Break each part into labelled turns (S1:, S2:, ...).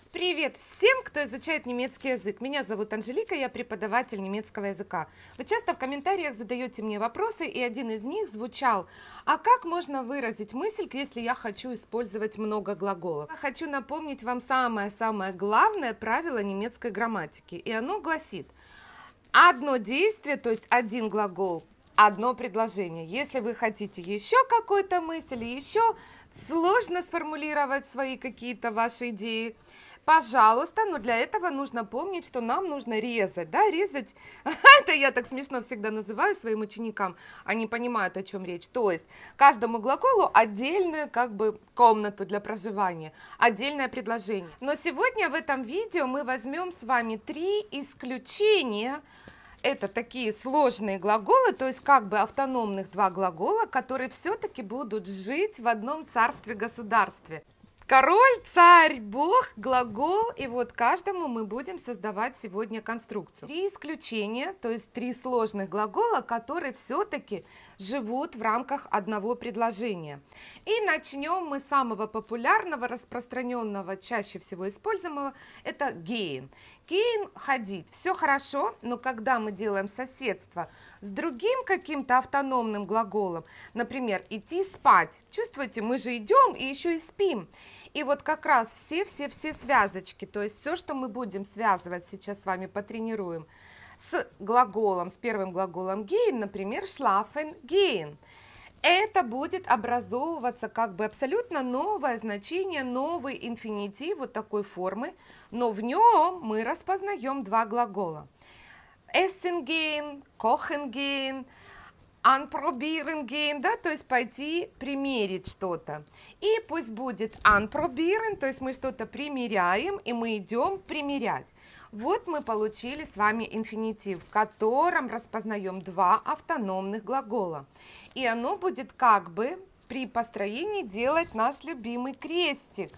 S1: Привет всем, кто изучает немецкий язык. Меня зовут Анжелика, я преподаватель немецкого языка. Вы часто в комментариях задаете мне вопросы, и один из них звучал: а как можно выразить мысль, если я хочу использовать много глаголов? Я хочу напомнить вам самое главное правило немецкой грамматики, и оно гласит: одно действие, то есть один глагол, одно предложение. Если вы хотите еще какую-то мысль, еще сложно сформулировать свои какие-то ваши идеи, пожалуйста, но для этого нужно помнить, что нам нужно резать, да, резать, это я так смешно всегда называю своим ученикам, они понимают, о чем речь, то есть каждому глаголу отдельную как бы комнату для проживания, отдельное предложение. Но сегодня в этом видео мы возьмем с вами 3 исключения. Это такие сложные глаголы, то есть как бы автономных 2 глагола, которые все-таки будут жить в одном царстве-государстве. Король, царь, бог, глагол, и вот каждому мы будем создавать сегодня конструкцию. 3 исключения, то есть 3 сложных глагола, которые все-таки живут в рамках одного предложения. И начнем мы с самого популярного, распространенного, чаще всего используемого, это gehen. Gehen – ходить. Все хорошо, но когда мы делаем соседство с другим каким-то автономным глаголом, например, идти спать, чувствуете, мы же идем и еще и спим. И вот как раз все связочки, то есть все, что мы будем связывать, сейчас с вами потренируем, с глаголом, с первым глаголом gehen, например, schlafen gehen. Это будет образовываться как бы абсолютно новое значение, новый инфинитив вот такой формы, но в нем мы распознаем 2 глагола. Essen gehen, kochen gehen, anprobieren gehen, да, то есть пойти примерить что-то. И пусть будет anprobieren, то есть мы что-то примеряем, и мы идем примерять. Вот мы получили с вами инфинитив, в котором распознаем 2 автономных глагола. И оно будет как бы при построении делать наш любимый крестик.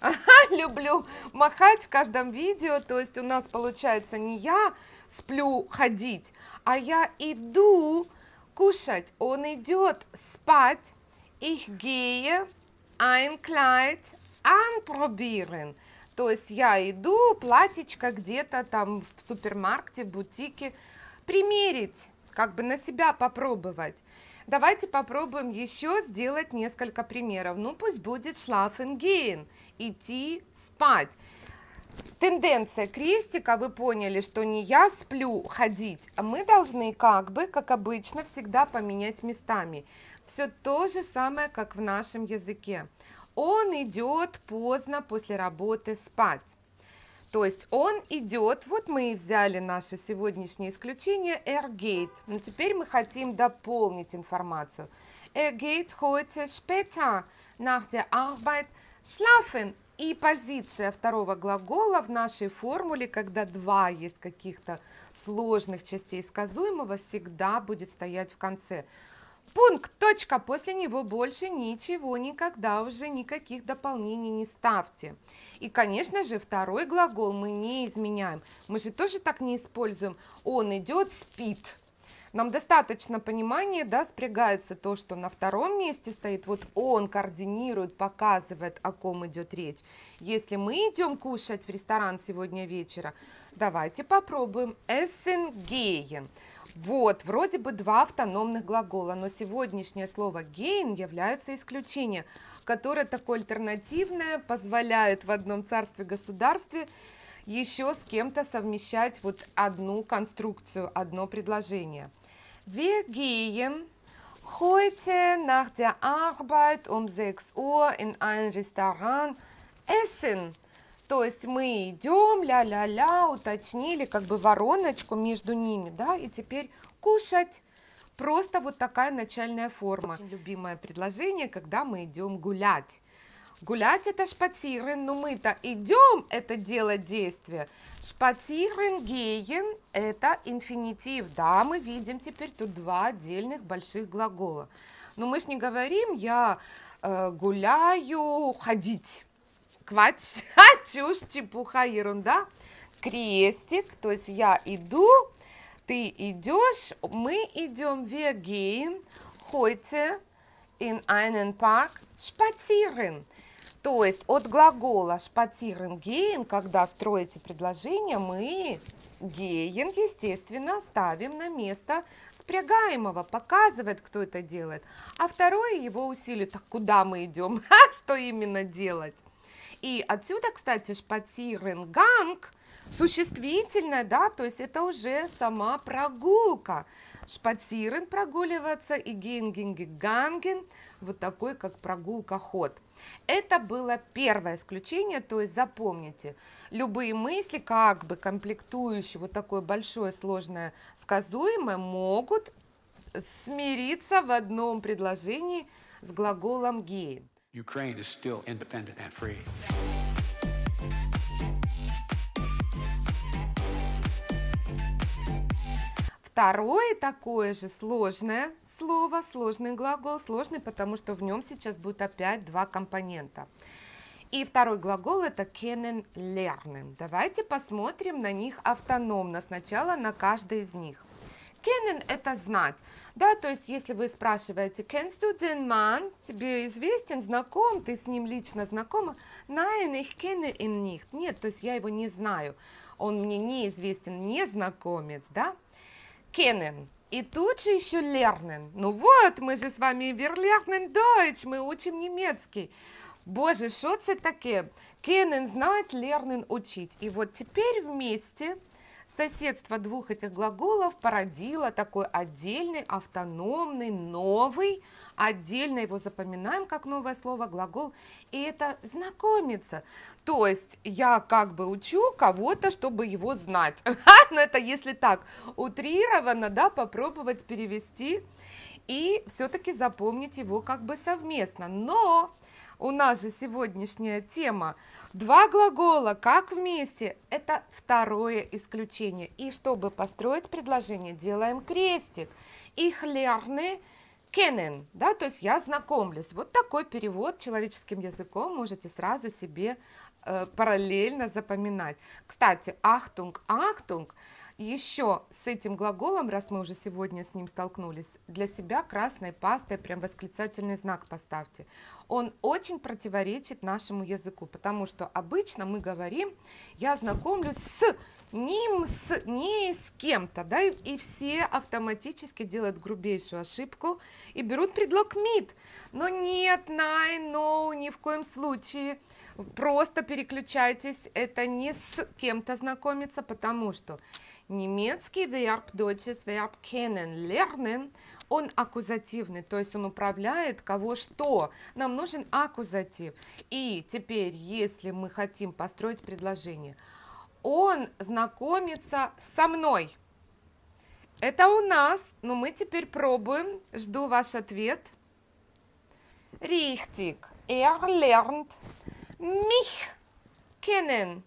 S1: Люблю махать в каждом видео, то есть у нас получается не я сплю ходить, а я иду кушать. Он идет спать. Ich gehe ein Kleid anprobieren. То есть я иду платьечко где-то там в супермаркете, в бутике примерить, как бы на себя попробовать. Давайте попробуем еще сделать несколько примеров. Ну пусть будет schlafen gehen, идти спать. Тенденция крестика, вы поняли, что не я сплю ходить, а мы должны как бы, как обычно, всегда поменять местами. Все то же самое, как в нашем языке. Он идет поздно после работы спать. То есть он идет, вот мы и взяли наше сегодняшнее исключение, geht. Но теперь мы хотим дополнить информацию. Geht heute später nach der Arbeit schlafen. И позиция второго глагола в нашей формуле, когда 2 есть каких-то сложных частей сказуемого, всегда будет стоять в конце. Пункт, точка, после него больше ничего, никогда уже никаких дополнений не ставьте. И, конечно же, второй глагол мы не изменяем. Мы же тоже так не используем. Он идет, спит. Нам достаточно понимания, да, спрягается то, что на втором месте стоит, вот он координирует, показывает, о ком идет речь. Если мы идем кушать в ресторан сегодня вечера, давайте попробуем essen gehen. Вот, вроде бы 2 автономных глагола, но сегодняшнее слово gehen является исключением, которое такое альтернативное, позволяет в одном царстве-государстве еще с кем-то совмещать вот одну конструкцию, одно предложение. Wir gehen heute nach der Arbeit um 6 Uhr in ein Restaurant essen. То есть мы идем, ля-ля-ля, уточнили как бы вороночку между ними, да, и теперь кушать. Просто вот такая начальная форма. Очень любимое предложение, когда мы идем гулять. Гулять это spazieren, но мы-то идем это делать действие. Spazieren gehen это инфинитив. Да, мы видим теперь тут 2 отдельных больших глагола. Но мы ж не говорим я гуляю ходить. Квач, чушь, чепуха, ерунда. Крестик, то есть я иду, ты идешь, мы идем. Wir gehen heute in einen Park spazieren. То есть от глагола spazieren gehen, когда строите предложение, мы gehen, естественно, ставим на место спрягаемого, показывает, кто это делает. А второе его усилие, так куда мы идем, что именно делать. И отсюда, кстати, spazieren gang, существительное, да, то есть это уже сама прогулка. Spazieren прогуливаться и gehen, gegangen, вот такой, как прогулка, ход. Это было первое исключение, то есть запомните, любые мысли, как бы комплектующие вот такое большое сложное сказуемое, могут смириться в одном предложении с глаголом gehen.
S2: Ukraine is still independent and free.
S1: Второе такое же сложное слово, сложный глагол, сложный, потому что в нем сейчас будет опять два компонента. И второй глагол это kennenlernen. Давайте посмотрим на них автономно, сначала на каждый из них. Kennen это знать, да, то есть если вы спрашиваете, kennst du den Mann, тебе известен, знаком, ты с ним лично знакома? Nein, ich kenne ihn nicht. Нет, то есть я его не знаю, он мне неизвестен, незнакомец, да? Kennen. И тут же еще lernen. Ну вот, мы же с вами wir lernen Deutsch, мы учим немецкий. Боже, что это такое? Kennen знать, lernen учить. И вот теперь вместе соседство двух этих глаголов породило такой отдельный, автономный, новый, отдельно его запоминаем как новое слово, глагол, и это знакомиться. То есть я как бы учу кого-то, чтобы его знать. Но это если так утрированно, да, попробовать перевести и все-таки запомнить его как бы совместно. Но у нас же сегодняшняя тема два глагола, как вместе, это второе исключение. И чтобы построить предложение, делаем крестик. Ich lerne kennen, да, то есть я знакомлюсь. Вот такой перевод человеческим языком можете сразу себе параллельно запоминать. Кстати, Achtung, Achtung. Еще с этим глаголом, раз мы уже сегодня с ним столкнулись, для себя красной пастой прям восклицательный знак поставьте. Он очень противоречит нашему языку, потому что обычно мы говорим, я знакомлюсь с ним, с не с кем-то, да, и все автоматически делают грубейшую ошибку и берут предлог mit. Но нет, nein, no, ни в коем случае. Просто переключайтесь, это не с кем-то знакомиться, потому что немецкий verb, deutsches verb kennenlernen, он аккузативный, то есть он управляет кого что. Нам нужен аккузатив. И теперь, если мы хотим построить предложение, он знакомится со мной. Это у нас, но мы теперь пробуем. Жду ваш ответ. Richtig. Lernt mich kennen.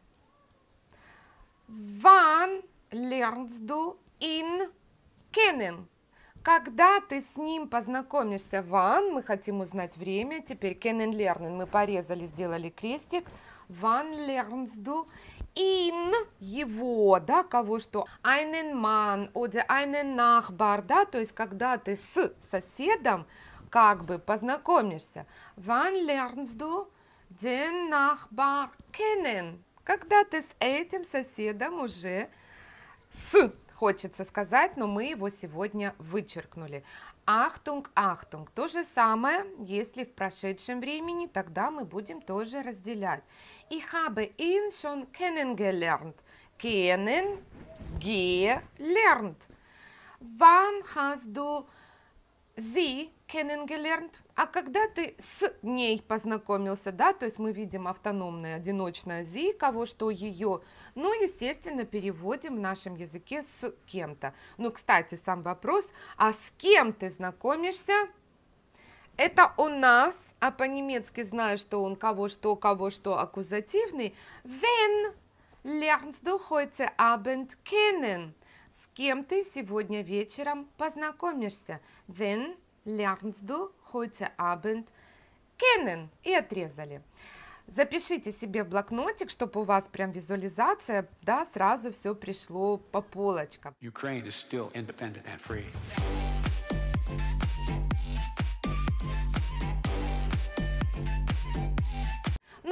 S1: Wann lernst du ihn kennen? Когда ты с ним познакомишься, wann, мы хотим узнать время, теперь kennenlernen, мы порезали, сделали крестик, wann lernst du ihn, его, да, кого что, einen Mann oder einen Nachbar, да, то есть когда ты с соседом как бы познакомишься, wann lernst du den Nachbar kennen, когда ты с этим соседом уже хочется сказать, но мы его сегодня вычеркнули. Achtung, Achtung. То же самое, если в прошедшем времени, тогда мы будем тоже разделять. Ich habe ihn schon kennengelernt. Kennen, gelernt. Wann hast du sie kennengelernt? А когда ты с ней познакомился, да, то есть мы видим автономное, одиночное sie, кого что, ее, ну, естественно, переводим в нашем языке с кем-то. Ну, кстати, сам вопрос, а с кем ты знакомишься? Это у нас, а по-немецки знаю, что он кого что, аккузативный. Wenn lernst du heute Abend kennen? С кем ты сегодня вечером познакомишься? Wenn lernst du heute Abend kennen? И отрезали. Запишите себе в блокнотик, чтобы у вас прям визуализация, да, сразу все пришло по полочкам.
S2: Ukraine is still independent and free.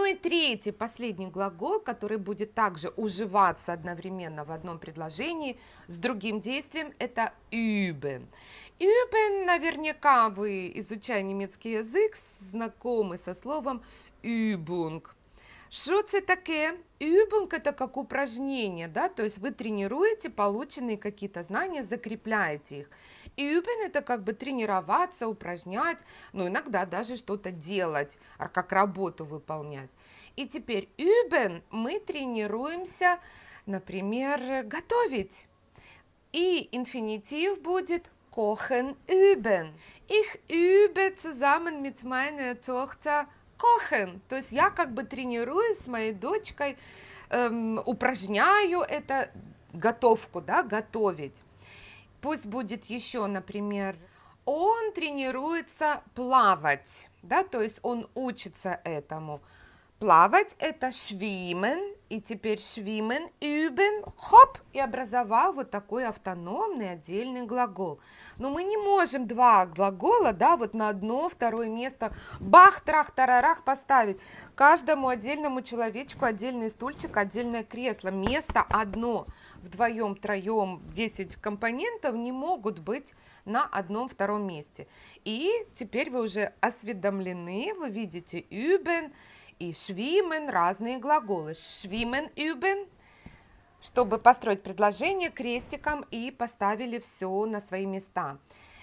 S1: и третий, последний глагол, который будет также уживаться одновременно в одном предложении с другим действием, это üben. Üben, наверняка вы, изучая немецкий язык, знакомы со словом Übung. Что это такое? Übung – это как упражнение, да, то есть вы тренируете полученные какие-то знания, закрепляете их. Üben – это как бы тренироваться, упражнять, но иногда даже что-то делать, как работу выполнять. И теперь üben мы тренируемся, например, готовить. И инфинитив будет kochen üben. Ich übe zusammen mit meiner Tochter kochen. То есть я как бы тренируюсь с моей дочкой, упражняю это готовку, да, готовить. Пусть будет еще, например, он тренируется плавать, да, то есть он учится этому. Плавать – это schwimmen, и теперь schwimmen, üben, хоп, и образовал вот такой автономный отдельный глагол. Но мы не можем два глагола, да, вот на одно, второе место, бах, трах, тарарах поставить. Каждому отдельному человечку отдельный стульчик, отдельное кресло, место одно. Вдвоем, троем, 10 компонентов не могут быть на одном, втором месте. И теперь вы уже осведомлены, вы видите üben и schwimmen, разные глаголы. Schwimmen, üben, чтобы построить предложение крестиком и поставили все на свои места.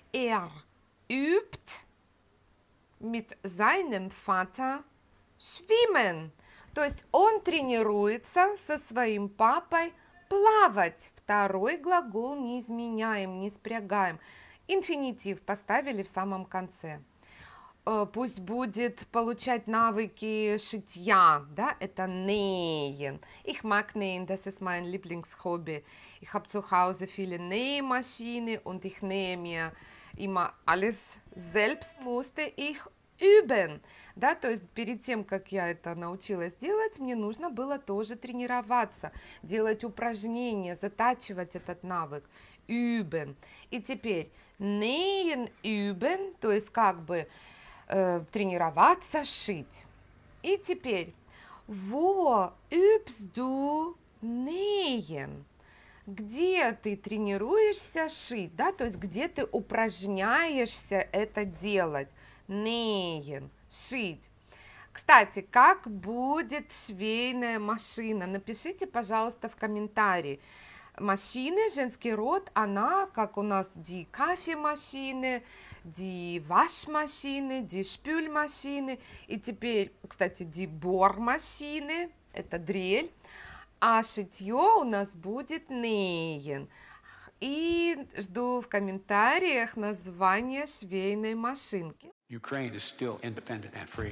S1: Übt mit seinem Vater schwimmen. То есть он тренируется со своим папой плавать. Второй глагол не изменяем, не спрягаем. Инфинитив поставили в самом конце. Пусть будет получать навыки шитья, да, это nähen. Ich mag nähen, das ist mein Lieblingshobby. Ich habe zu Hause viele Nähmaschine und ich nähe mir immer alles selbst, musste ich üben. Да, то есть перед тем, как я это научилась делать, мне нужно было тоже тренироваться, делать упражнения, затачивать этот навык. Üben. И теперь nähen, üben, то есть как бы тренироваться, шить. И теперь wo übst du nähen? Где ты тренируешься шить, да, то есть где ты упражняешься это делать. Nähen, шить. Кстати, как будет швейная машина? Напишите, пожалуйста, в комментарии. Машины, женский род, она, как у нас die Kaffeemaschine, die Waschmaschine, die Spülmaschine, и теперь, кстати, die Bohrmaschine, это дрель, а шитье у нас будет nähen. И жду в комментариях название швейной машинки.
S2: Ukraine is still independent and free.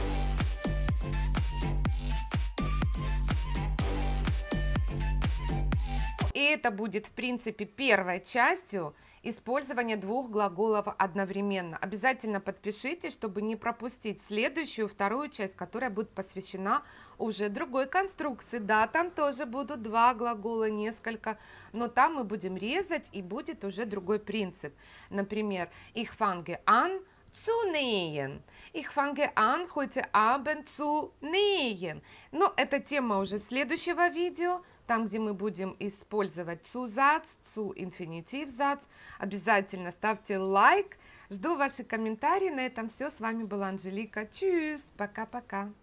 S1: И это будет, в принципе, первой частью использования двух глаголов одновременно. Обязательно подпишитесь, чтобы не пропустить следующую, вторую часть, которая будет посвящена уже другой конструкции. Да, там тоже будут два глагола, несколько, но там мы будем резать, и будет уже другой принцип. Например, ich fange an zu nähen. Ich fange an heute Abend zu nähen. Но это тема уже следующего видео, там, где мы будем использовать Zusatz, zu Infinitivsatz. Обязательно ставьте лайк. Жду ваши комментарии. На этом все. С вами была Анжелика. Tschüss. Пока-пока.